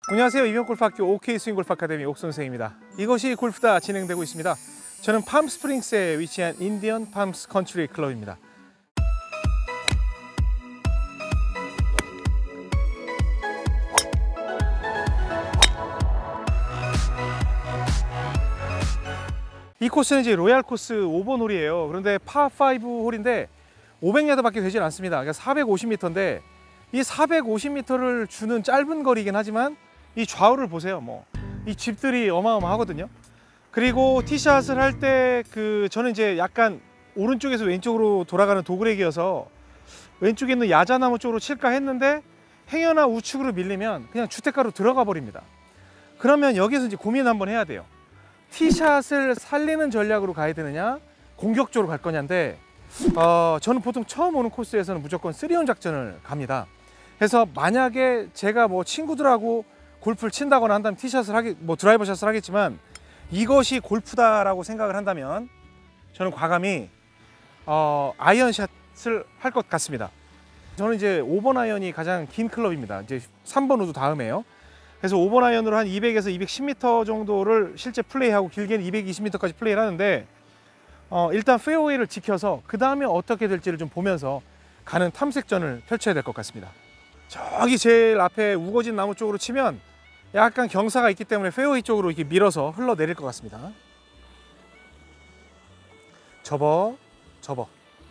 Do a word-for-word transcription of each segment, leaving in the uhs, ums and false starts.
안녕하세요. 이병골프학교 오케이 스윙 골프 아카데미 옥선생입니다. 이것이 골프다 진행되고 있습니다. 저는 팜스프링스에 위치한 인디언 팜스 컨트리 클럽입니다. 이 코스는 이제 로얄 코스 오 번 홀이에요. 그런데 파 파이브 홀인데 오백 야드밖에 되질 않습니다. 그러니까 사백오십 미터인데 이 사백오십 미터를 주는 짧은 거리긴 하지만 이 좌우를 보세요. 뭐 이 집들이 어마어마하거든요. 그리고 티샷을 할 때 그 저는 이제 약간 오른쪽에서 왼쪽으로 돌아가는 도그렉이어서 왼쪽에 있는 야자나무 쪽으로 칠까 했는데 행여나 우측으로 밀리면 그냥 주택가로 들어가 버립니다. 그러면 여기서 이제 고민 한번 해야 돼요. 티샷을 살리는 전략으로 가야 되느냐 공격적으로 갈 거냐인데 어, 저는 보통 처음 오는 코스에서는 무조건 쓰리온 작전을 갑니다. 그래서 만약에 제가 뭐 친구들하고 골프를 친다거나 한다면 티샷을 하기 뭐 드라이버 샷을 하겠지만 이것이 골프다라고 생각을 한다면 저는 과감히 어, 아이언샷을 할 것 같습니다. 저는 이제 오 번 아이언이 가장 긴 클럽입니다. 이제 삼 번 우드 다음에요. 그래서 오 번 아이언으로 한 이백에서 이백십 미터 정도를 실제 플레이하고 길게는 이백이십 미터까지 플레이를 하는데 어, 일단 페어웨이를 지켜서 그 다음에 어떻게 될지를 좀 보면서 가는 탐색전을 펼쳐야 될 것 같습니다. 저기 제일 앞에 우거진 나무 쪽으로 치면 약간 경사가 있기 때문에 페어웨이 쪽으로 이렇게 밀어서 흘러내릴 것 같습니다. 접어, 접어.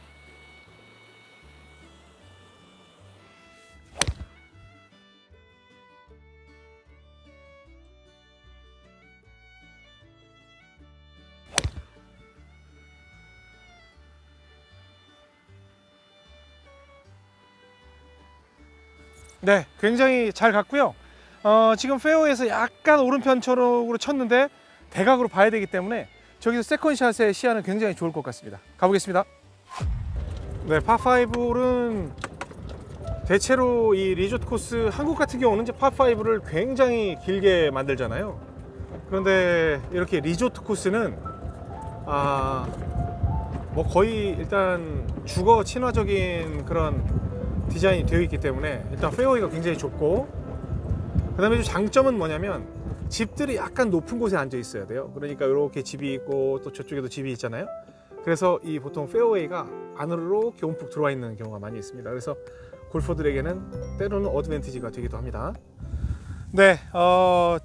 네, 굉장히 잘 갔고요. 어, 지금 페어웨이에서 약간 오른편 쪽으로 쳤는데 대각으로 봐야 되기 때문에 저기서 세컨샷의 시야는 굉장히 좋을 것 같습니다. 가보겠습니다. 네, 파파이브 홀은 대체로 이 리조트 코스, 한국 같은 경우는 이제 파파이브를 굉장히 길게 만들잖아요. 그런데 이렇게 리조트 코스는 아, 뭐 거의 일단 주거 친화적인 그런 디자인이 되어 있기 때문에 일단 페어웨이가 굉장히 좁고 그 다음에 장점은 뭐냐면 집들이 약간 높은 곳에 앉아 있어야 돼요. 그러니까 이렇게 집이 있고 또 저쪽에도 집이 있잖아요. 그래서 이 보통 페어웨이가 안으로 이렇게 움푹 들어와 있는 경우가 많이 있습니다. 그래서 골퍼들에게는 때로는 어드밴티지가 되기도 합니다. 네, 어,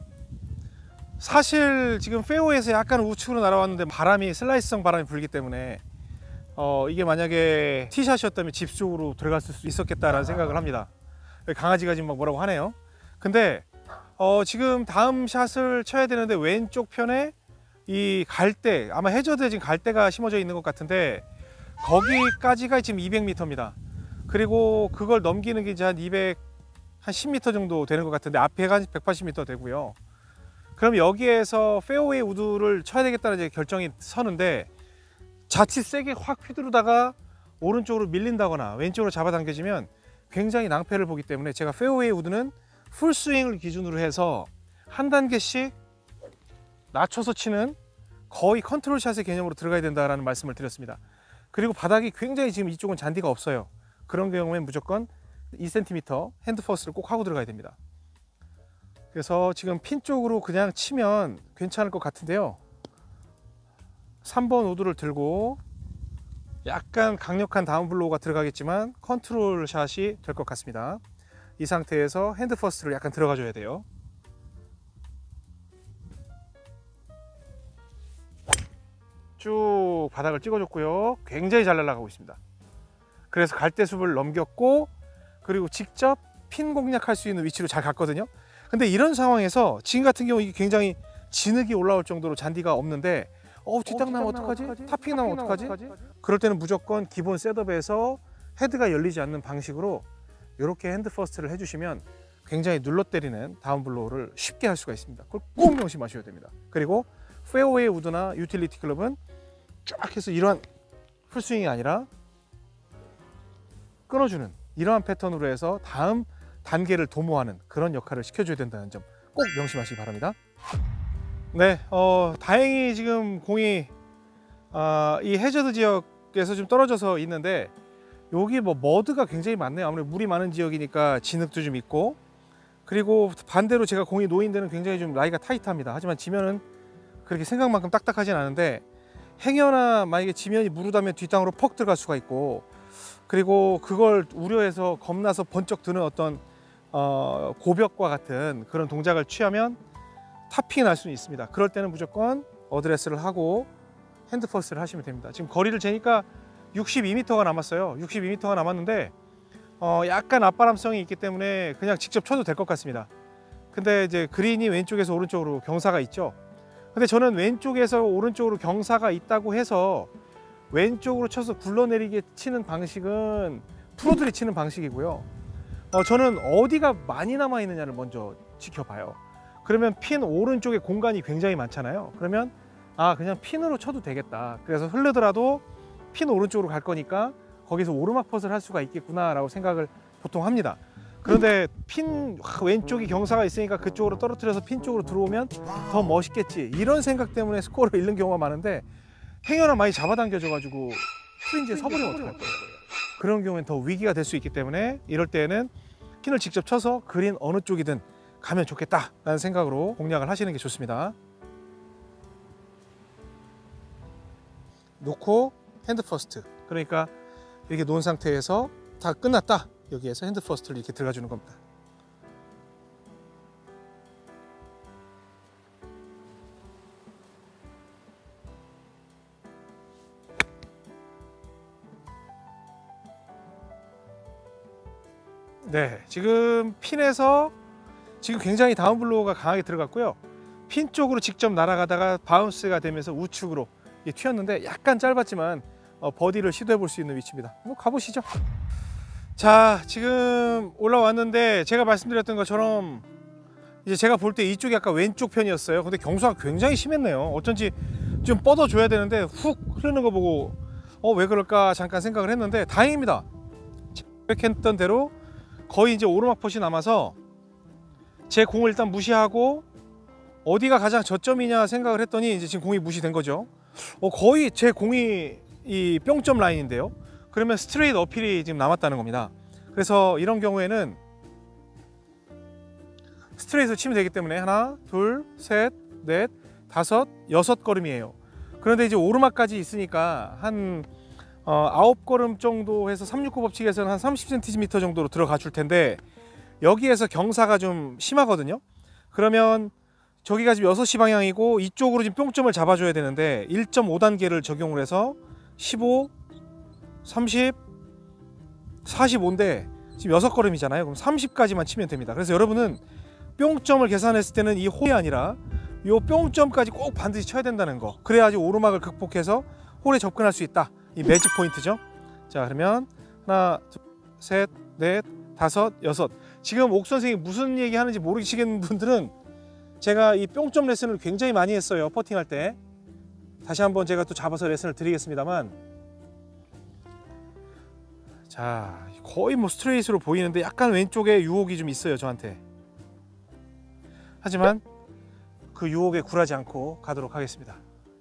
사실 지금 페어웨이에서 약간 우측으로 날아왔는데 바람이 슬라이스성 바람이 불기 때문에 어, 이게 만약에 티샷이었다면 집 쪽으로 들어갔을 수 있었겠다라는 생각을 합니다. 강아지가 지금 막 뭐라고 하네요. 근데 어, 지금 다음 샷을 쳐야 되는데 왼쪽 편에 이 갈대, 아마 해저드에 지금 갈대가 심어져 있는 것 같은데 거기까지가 지금 이백 미터입니다. 그리고 그걸 넘기는 게 이제 한 이백십 미터 정도 되는 것 같은데 앞에가 한 백팔십 미터 되고요. 그럼 여기에서 페어웨이 우드를 쳐야 되겠다는 이제 결정이 서는데 자칫 세게 확 휘두르다가 오른쪽으로 밀린다거나 왼쪽으로 잡아당겨지면 굉장히 낭패를 보기 때문에 제가 페어웨이 우드는 풀스윙을 기준으로 해서 한 단계씩 낮춰서 치는 거의 컨트롤 샷의 개념으로 들어가야 된다는 말씀을 드렸습니다. 그리고 바닥이 굉장히 지금 이쪽은 잔디가 없어요. 그런 경우엔 무조건 이 센티미터 핸드 퍼스트를 꼭 하고 들어가야 됩니다. 그래서 지금 핀 쪽으로 그냥 치면 괜찮을 것 같은데요. 삼 번 우드를 들고 약간 강력한 다운블로우가 들어가겠지만 컨트롤 샷이 될 것 같습니다. 이 상태에서 핸드 퍼스트를 약간 들어가 줘야 돼요. 쭉 바닥을 찍어줬고요. 굉장히 잘 날아가고 있습니다. 그래서 갈대숲을 넘겼고 그리고 직접 핀 공략할 수 있는 위치로 잘 갔거든요. 근데 이런 상황에서 지금 같은 경우 이게 굉장히 진흙이 올라올 정도로 잔디가 없는데 어, 뒷땅 나면 어떡하지? 어떡하지? 탑핑 나면 어떡하지? 어떡하지? 그럴 때는 무조건 기본 셋업에서 헤드가 열리지 않는 방식으로 이렇게 핸드 퍼스트를 해주시면 굉장히 눌러 때리는 다운블로우를 쉽게 할 수가 있습니다. 그걸 꼭 명심하셔야 됩니다. 그리고 페어웨이 우드나 유틸리티 클럽은 쫙 해서 이러한 풀스윙이 아니라 끊어주는 이러한 패턴으로 해서 다음 단계를 도모하는 그런 역할을 시켜줘야 된다는 점 꼭 명심하시기 바랍니다. 네, 어, 다행히 지금 공이 어, 이 해저드 지역에서 좀 떨어져서 있는데 여기 뭐 머드가 굉장히 많네요. 아무래도 물이 많은 지역이니까 진흙도 좀 있고 그리고 반대로 제가 공이 놓인 데는 굉장히 좀 라이가 타이트합니다. 하지만 지면은 그렇게 생각만큼 딱딱하진 않은데, 행여나 만약에 지면이 무르다면 뒷땅으로 퍽 들어갈 수가 있고, 그리고 그걸 우려해서 겁나서 번쩍 드는 어떤 어, 고벽과 같은 그런 동작을 취하면 탑핑이 날 수는 있습니다. 그럴 때는 무조건 어드레스를 하고 핸드 퍼스트를 하시면 됩니다. 지금 거리를 재니까 육십이 미터가 남았어요. 육십이 미터가 남았는데 어, 약간 앞바람성이 있기 때문에 그냥 직접 쳐도 될 것 같습니다. 근데 이제 그린이 왼쪽에서 오른쪽으로 경사가 있죠. 근데 저는 왼쪽에서 오른쪽으로 경사가 있다고 해서 왼쪽으로 쳐서 굴러내리게 치는 방식은 프로들이 치는 방식이고요. 어, 저는 어디가 많이 남아 있느냐를 먼저 지켜봐요. 그러면 핀 오른쪽에 공간이 굉장히 많잖아요. 그러면 아, 그냥 핀으로 쳐도 되겠다. 그래서 흐르더라도 핀 오른쪽으로 갈 거니까 거기서 오르막 펫을 할 수가 있겠구나 라고 생각을 보통 합니다. 그런데 핀 왼쪽이 경사가 있으니까 그쪽으로 떨어뜨려서 핀 쪽으로 들어오면 더 멋있겠지, 이런 생각 때문에 스코어를 잃는 경우가 많은데, 행여나 많이 잡아당겨져 가지고 프린지에 서버리면 어떡할 거예요. 그런 경우엔 더 위기가 될 수 있기 때문에 이럴 때는 핀을 직접 쳐서 그린 어느 쪽이든 가면 좋겠다라는 생각으로 공략을 하시는 게 좋습니다. 놓고 핸드 퍼스트, 그러니까 이렇게 놓은 상태에서 다 끝났다, 여기에서 핸드 퍼스트를 이렇게 들어가 주는 겁니다. 네, 지금 핀에서 지금 굉장히 다운블로우가 강하게 들어갔고요. 핀 쪽으로 직접 날아가다가 바운스가 되면서 우측으로 튀었는데 약간 짧았지만 어, 버디를 시도해 볼 수 있는 위치입니다. 한번 가보시죠. 자, 지금 올라왔는데 제가 말씀드렸던 것처럼 이제 제가 볼 때 이쪽이 아까 왼쪽 편이었어요. 근데 경사가 굉장히 심했네요. 어쩐지 좀 뻗어줘야 되는데 훅 흐르는 거 보고 어, 왜 그럴까 잠깐 생각을 했는데 다행입니다. 생각했던 대로 거의 이제 오르막 펫이 남아서 제 공을 일단 무시하고 어디가 가장 저점이냐 생각을 했더니 이제 지금 공이 무시된 거죠. 어, 거의 제 공이 이 뿅점 라인인데요. 그러면 스트레이트 어필이 지금 남았다는 겁니다. 그래서 이런 경우에는 스트레이트로 치면 되기 때문에 하나, 둘, 셋, 넷, 다섯, 여섯 걸음이에요. 그런데 이제 오르막까지 있으니까 한 어, 아홉 걸음 정도 해서 삼백육십구 법칙에서는 한 삼십 센티미터 정도로 들어가 줄 텐데, 여기에서 경사가 좀 심하거든요. 그러면 저기가 지금 여섯 시 방향이고 이쪽으로 지금 뿅점을 잡아줘야 되는데 일 점 오 단계를 적용을 해서 십오, 삼십, 사십오인데 지금 여섯 걸음이잖아요. 그럼 삼십까지만 치면 됩니다. 그래서 여러분은 뿅점을 계산했을 때는 이 홀이 아니라 이 뿅점까지 꼭 반드시 쳐야 된다는 거. 그래야지 오르막을 극복해서 홀에 접근할 수 있다. 이 매직 포인트죠. 자, 그러면 하나, 둘, 셋, 넷, 다섯, 여섯. 지금 옥 선생이 무슨 얘기 하는지 모르시겠는 분들은 제가 이 뿅점 레슨을 굉장히 많이 했어요. 퍼팅할 때. 다시 한번 제가 또 잡아서 레슨을 드리겠습니다만, 자, 거의 뭐 스트레이트로 보이는데 약간 왼쪽에 유혹이 좀 있어요, 저한테. 하지만 그 유혹에 굴하지 않고 가도록 하겠습니다.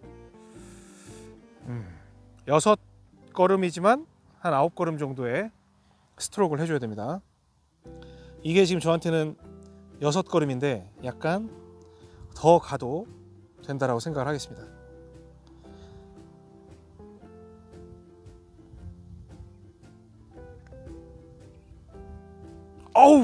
음, 여섯 걸음이지만 한 아홉 걸음 정도의 스트로크를 해줘야 됩니다. 이게 지금 저한테는 여섯 걸음인데 약간 더 가도 된다라고 생각을 하겠습니다. 어우,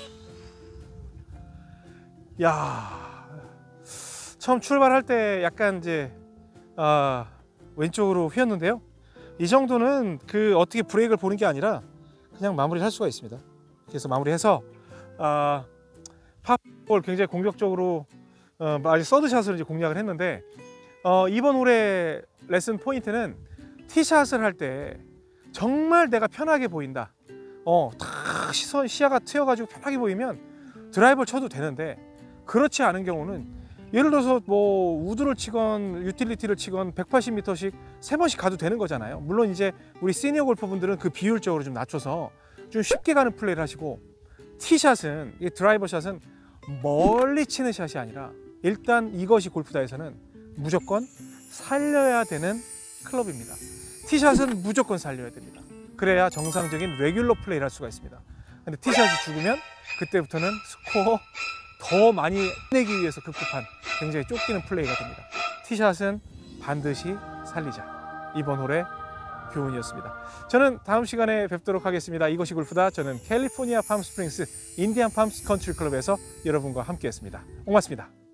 야, 처음 출발할 때 약간 이제 아, 왼쪽으로 휘었는데요. 이 정도는 그 어떻게 브레이크를 보는 게 아니라 그냥 마무리를 할 수가 있습니다. 그래서 마무리해서 아, 팝볼 굉장히 공격적으로 어, 아직 서드샷을 이제 공략을 했는데, 어, 이번 홀의 레슨 포인트는 티샷을 할 때 정말 내가 편하게 보인다. 어, 탁 시선 시야가 트여가지고 편하게 보이면 드라이버를 쳐도 되는데, 그렇지 않은 경우는 예를 들어서 뭐 우드를 치건 유틸리티를 치건 백팔십 미터씩 세 번씩 가도 되는 거잖아요. 물론 이제 우리 시니어 골퍼분들은 그 비율적으로 좀 낮춰서 좀 쉽게 가는 플레이를 하시고, 티샷은 이 드라이버 샷은 멀리 치는 샷이 아니라 일단 이것이 골프다에서는 무조건 살려야 되는 클럽입니다. 티샷은 무조건 살려야 됩니다. 그래야 정상적인 레귤러 플레이를 할 수가 있습니다. 근데 티샷이 죽으면 그때부터는 스코어 더 많이 내기 위해서 급급한 굉장히 쫓기는 플레이가 됩니다. 티샷은 반드시 살리자. 이번 홀의 교훈이었습니다. 저는 다음 시간에 뵙도록 하겠습니다. 이것이 골프다. 저는 캘리포니아 팜스프링스 인디안 팜스 컨트리 클럽에서 여러분과 함께했습니다. 고맙습니다.